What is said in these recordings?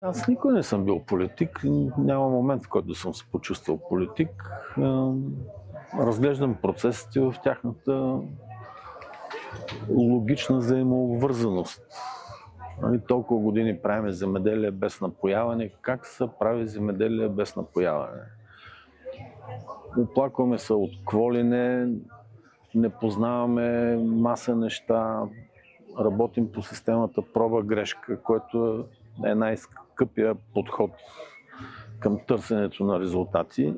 Аз никой не съм бил политик, няма момент, в който съм се почувствал политик. Разглеждам процесите в тяхната логична взаимообвързаност. Толкова години правим земеделие без напояване. Как се прави земеделие без напояване? Оплакваме се от какво ли не познаваме маса неща, работим по системата проба-грешка, което е най-скъпия подход към търсенето на резултати.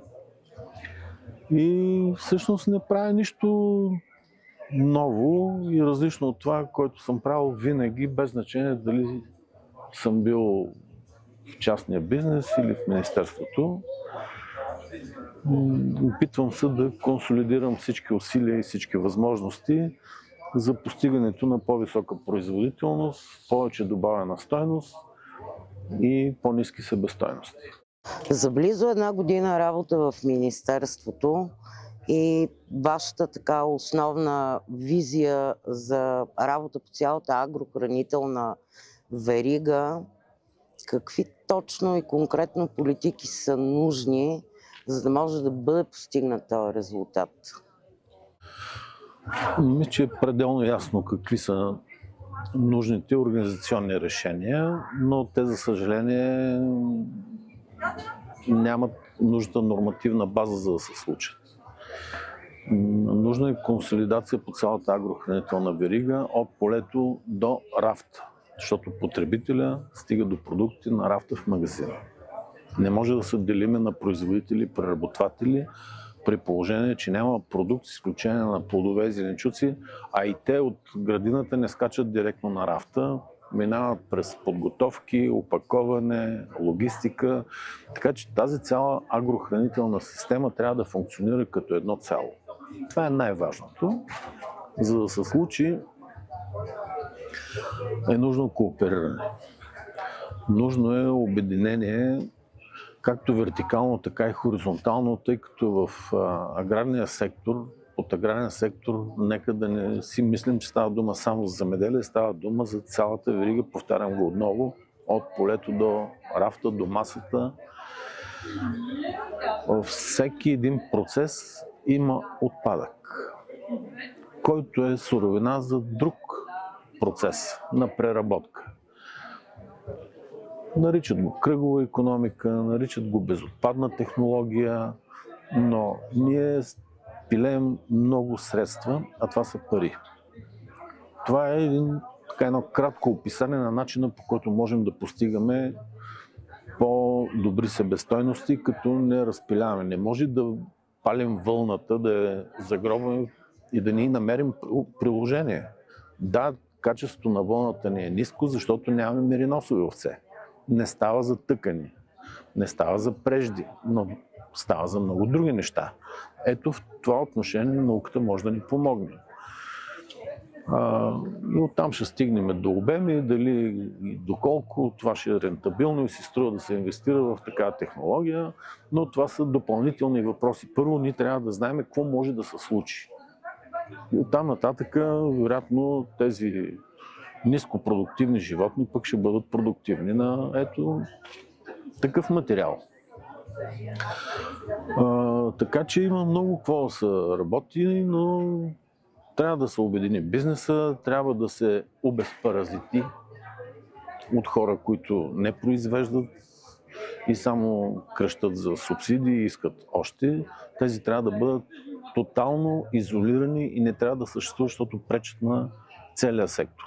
И всъщност не прави нищо ново и различно от това, което съм правил винаги, без значение дали съм бил в частния бизнес или в министерството. Опитвам се да консолидирам всички усилия и всички възможности за постигането на по-висока производителност, повече добавена стойност и по-ниски себестойности. За близо една година работа в Министерството и вашата така основна визия за работа по цялата агрохранителна верига, какви точно и конкретно политики са нужни, за да може да бъде постигнат този резултат? Мисля, че е пределно ясно какви са нужните организационни решения, но те, за съжаление, нямат нужната нормативна база, за да се случат. Нужна е консолидация по цялата агрохранителна верига от полето до рафта, защото потребителя стига до продукти на рафта в магазина. Не може да се делиме на производители, преработватели, при положение, че няма продукт, с изключение на плодове и зеленчуци, а и те от градината не скачат директно на рафта, минават през подготовки, опаковане, логистика. Така че тази цяла агрохранителна система трябва да функционира като едно цяло. Това е най-важното. За да се случи, е нужно коопериране. Нужно е обединение, както вертикално, така и хоризонтално, тъй като в аграрния сектор, от аграрния сектор, нека да не си мислим, че става дума само за земеделие, става дума за цялата верига, повтарям го отново, от полето до рафта, до масата. Във всеки един процес има отпадък, който е суровина за друг процес на преработка. Наричат го кръгова икономика, наричат го безотпадна технология, но ние пилеем много средства, а това са пари. Това е едно кратко описание на начина, по който можем да постигаме по-добри себестойности, като не разпиляваме. Не може да палим вълната, да я загробваме и да ни намерим приложение. Да, качеството на вълната ни е ниско, защото нямаме мериносови овце. Не става за тъкани, не става за прежди, но става за много други неща. Ето в това отношение науката може да ни помогне. И оттам ще стигнем до обеми, дали и доколко това ще е рентабилно и си струва да се инвестира в такава технология, но това са допълнителни въпроси. Първо, ние трябва да знаем какво може да се случи. И оттам нататък, вероятно, тези нископродуктивни животни пък ще бъдат продуктивни на такъв материал. Така че има много какво да се работи, но трябва да се обедини бизнеса, трябва да се обезпаразити от хора, които не произвеждат и само кръщат за субсидии и искат още. Тези трябва да бъдат тотално изолирани и не трябва да съществуват, защото пречат на целия сектор.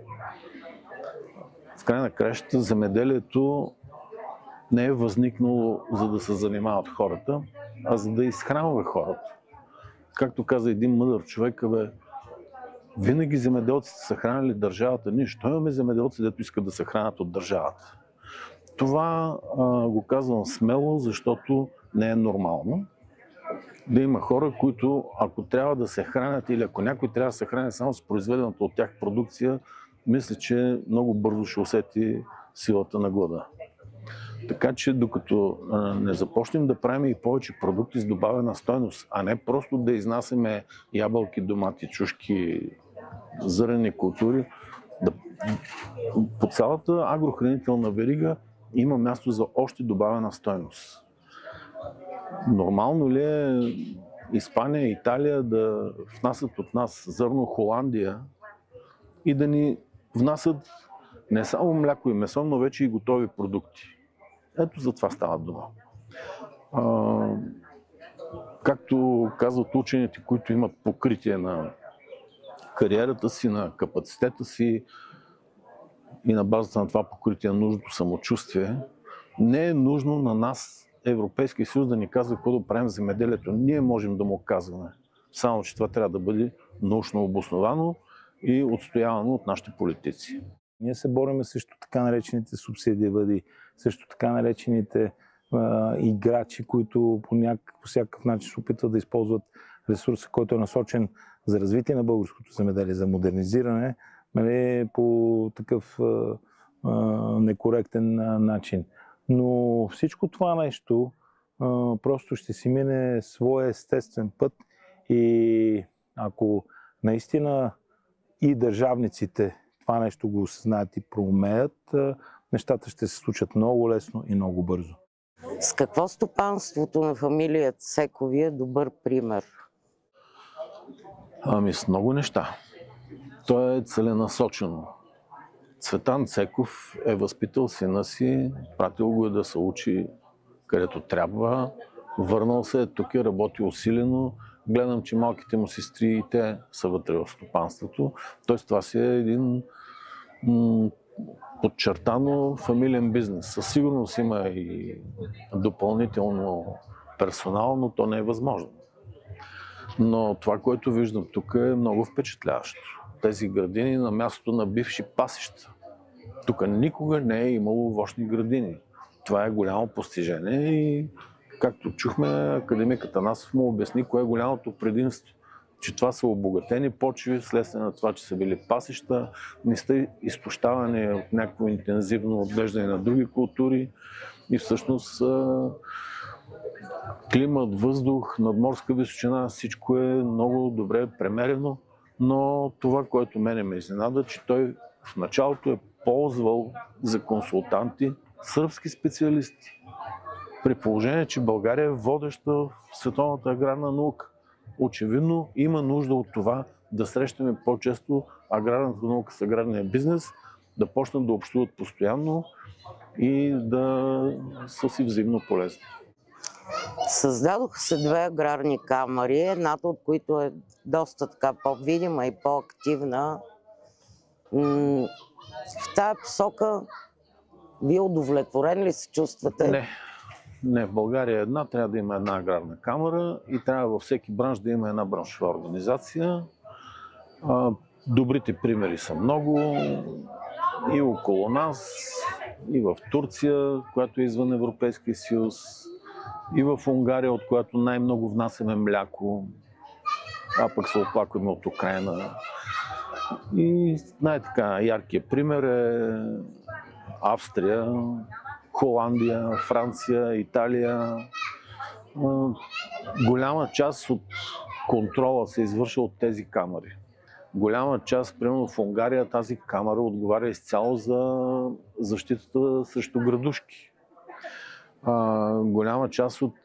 В край на краищата земеделието не е възникнало за да се занимават хората, а за да изхранва хората. Както каза един мъдър човек, винаги земеделците са хранили държавата. Ние, що имаме земеделци, дето искат да се хранят от държавата? Това го казвам смело, защото не е нормално да има хора, които ако трябва да се хранят или ако някой трябва да се храни само с произведената от тях продукция, мисля, че много бързо ще усети силата на глада. Така че докато не започнем да правим и повече продукти с добавена стойност, а не просто да изнасяме ябълки, домати, чушки, зърнени култури, по цялата агрохранителна верига има място за още добавена стойност. Нормално ли е Испания и Италия да внасят от нас зърно Холандия и да ни внасят не само мляко и месо, но вече и готови продукти? Ето за това става дума. Както казват учените, които имат покритие на кариерата си, на капацитета си и на базата на това покритие на нужното самочувствие, не е нужно на нас, Европейския съюз, да ни казва какво да правим в земеделието. Ние можем да му казваме. Само че това трябва да бъде научно обосновано и отстоявано от нашите политици. Ние се бориме срещу така наречените субсидиари, срещу така наречените играчи, които по всякакъв начин се опитват да използват ресурса, който е насочен за развитие на българското земеделие, за модернизиране, по такъв некоректен начин. Но всичко това нещо просто ще си мине своя естествен път и ако наистина и държавниците това нещо го осъзнаят и проумеят, нещата ще се случат много лесно и много бързо. С какво стопанството на фамилията Цекови е добър пример? Ами с много неща. То е целенасочено. Цветан Цеков е възпитал сина си, пратил го да се учи където трябва, върнал се, тук е работил усилено. Гледам, че малките му сестри и те са вътре в стопанството. Тоест това си е един подчертано фамилен бизнес. Със сигурност има и допълнително персонал, но то не е възможно. Но това, което виждам тук, е много впечатляващо. Тези градини на мястото на бивши пасища. Тук никога не е имало овощни градини. Това е голямо постижение и, както чухме, академик Атанасов му обясни кое е голямото предимство. Че това са обогатени почви, вследствие на това, че са били пасища, не сте изтощавани от някакво интензивно отглеждане на други култури и всъщност климат, въздух, надморска височина, всичко е много добре премерено, но това, което мене ме изненада, че той в началото е ползвал за консултанти сръбски специалисти. При положение, че България е водеща в световната аграрна наука. Очевидно има нужда от това да срещаме по-често аграрната наука с аграрния бизнес, да почнат да общуват постоянно и да са си взаимно полезни. Създадоха се две аграрни камари, едната от които е доста така по-видима и по-активна. В тая посока вие удовлетворен ли се чувствате? Не, в България една трябва да има една аграрна камара и трябва във всеки бранш да има една браншова организация. Добрите примери са много и около нас, и в Турция, която е извън Европейския съюз, и в Унгария, от която най-много внасяме мляко, а пък се оплакваме от Украйна. И най-така яркият пример е Австрия, Холандия, Франция, Италия. Голяма част от контрола се извършва от тези камари. Голяма част, примерно в Унгария, тази камара отговаря изцяло за защитата срещу градушки. Голяма част от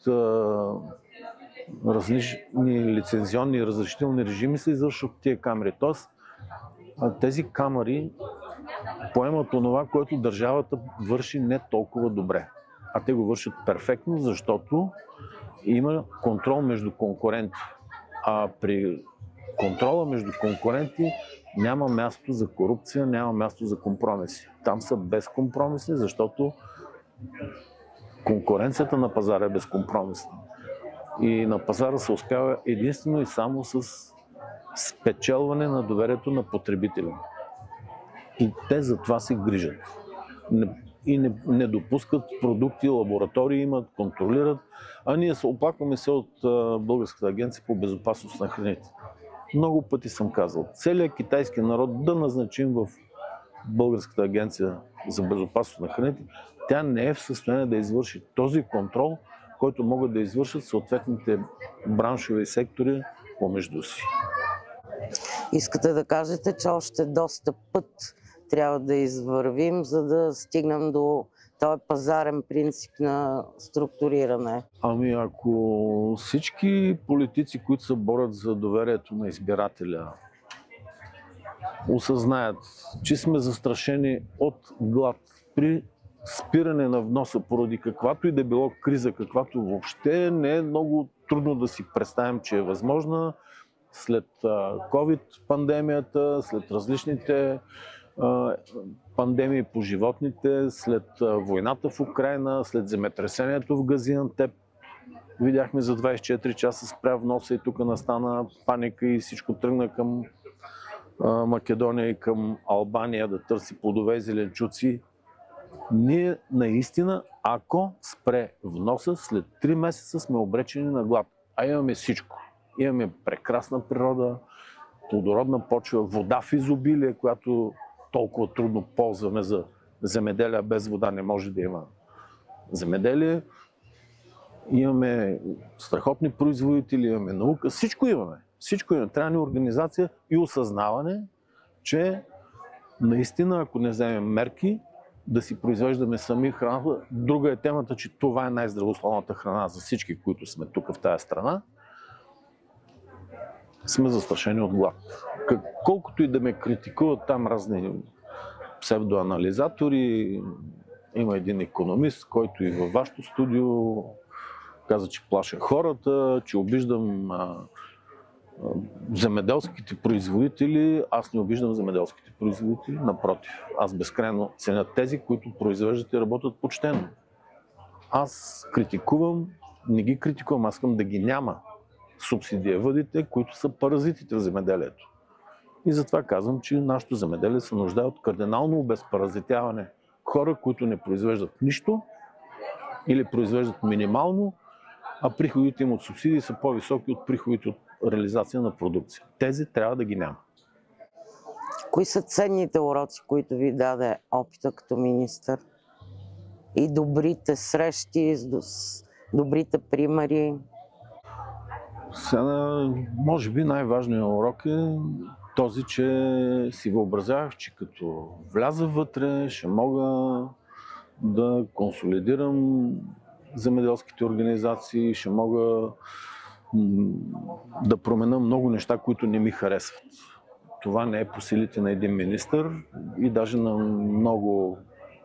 различни лицензионни и разрешителни режими се извършват от тия камери. Тоест, тези камари поемат онова, което държавата върши не толкова добре. А те го вършат перфектно, защото има контрол между конкуренти. А при контрола между конкуренти няма място за корупция, няма място за компромиси. Там са безкомпромисни, защото конкуренцията на пазара е безкомпромисна. И на пазара се успява единствено и само с спечелване на доверието на потребителя. И те за това се грижат. И не допускат продукти, лаборатории имат, контролират. А ние се оплакваме се от Българската агенция по безопасност на храните. Много пъти съм казал, целият китайски народ да назначим в Българската агенция за безопасност на храните, тя не е в състояние да извърши този контрол, който могат да извършат съответните браншови сектори помежду си. Искате да кажете, че още доста път трябва да извървим, за да стигнем до той е пазарен принцип на структуриране. Ами ако всички политици, които се борят за доверието на избирателя, осъзнаят, че сме застрашени от глад при спиране на вноса поради каквато и да било криза, каквато въобще не е много трудно да си представим, че е възможна след COVID-пандемията, след различните пандемии по животните, след войната в Украйна, след земетресението в Газиантеп. Видяхме за 24 часа спря вноса и тук настана паника и всичко тръгна към Македония и към Албания да търси плодове и зеленчуци. Ние наистина, ако спре вноса, след 3 месеца сме обречени на глад. А имаме всичко. Имаме прекрасна природа, плодородна почва, вода в изобилие, която толкова трудно ползваме за земеделие. Без вода не може да има земеделие. Имаме страхотни производители, имаме наука, всичко имаме. Всичко имаме. Трябва ни организация и осъзнаване, че наистина, ако не вземем мерки, да си произвеждаме сами храната. Друга е темата, че това е най-здравословната храна за всички, които сме тук в тази страна. Сме застрашени от глад. Колкото и да ме критикуват там разни псевдоанализатори, има един икономист, който и във вашето студио каза, че плаша хората, че обиждам земеделските производители. Аз не обиждам земеделските производители, напротив. Аз безкрайно ценя тези, които произвеждат и работят почтено. Аз критикувам, не ги критикувам, аз искам да ги няма субсидиевъдите, които са паразитите в земеделието. И затова казвам, че нашето земеделие се нуждае от кардинално обезпаразитяване. Хора, които не произвеждат нищо или произвеждат минимално, а приходите им от субсидии са по-високи от приходите от реализация на продукция. Тези трябва да ги няма. Кои са ценните уроци, които ви даде опита като министър? И добрите срещи, добрите примери? Сега, може би най-важният урок е този, че си въобразявах, че като вляза вътре, ще мога да консолидирам земеделските организации, ще мога да променя много неща, които не ми харесват. Това не е по силите на един министър и даже на много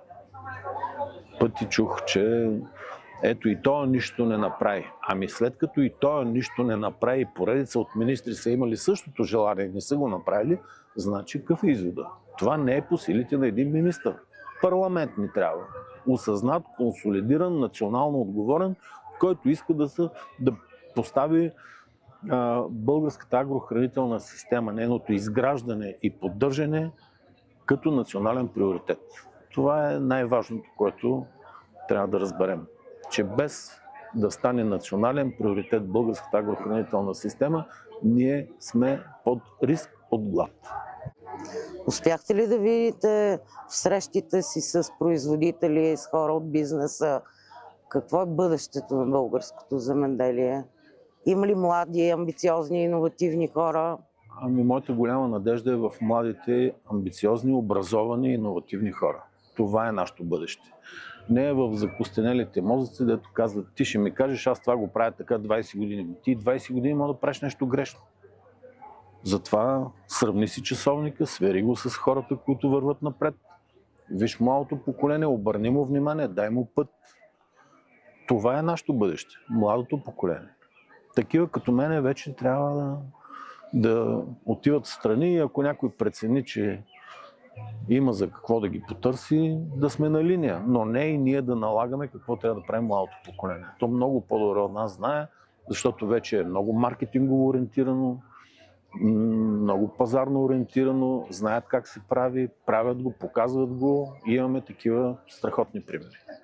пъти чух, че ето и той нищо не направи. Ами след като и той нищо не направи, поредица от министри са имали същото желание и не са го направили, значи какъв е извода? Това не е по силите на един министър. Парламент ни трябва. Осъзнат, консолидиран, национално отговорен, който иска да постави българската агрохранителна система, нейното изграждане и поддържане като национален приоритет. Това е най-важното, което трябва да разберем. Че без да стане национален приоритет българската агрохранителна система, ние сме под риск от глад. Успяхте ли да видите в срещите си с производители, с хора от бизнеса, какво е бъдещето на българското земеделие? Има ли млади, амбициозни, иновативни хора? Ами, моята голяма надежда е в младите, амбициозни, образовани, иновативни хора. Това е нашето бъдеще. Не е в закостенелите мозъци, дето казват, ти ще ми кажеш, аз това го правя така 20 години. Ти 20 години може да правиш нещо грешно. Затова сравни си часовника, свери го с хората, които върват напред. Виж младото поколение, обърни му внимание, дай му път. Това е нашето бъдеще, младото поколение. Такива като мене вече трябва да отиват в страни и ако някой прецени, че има за какво да ги потърси, да сме на линия. Но не и ние да налагаме какво трябва да правим младото поколение. То много по-добре от нас знае, защото вече е много маркетингово ориентирано, много пазарно ориентирано, знаят как се прави, правят го, показват го и имаме такива страхотни примери.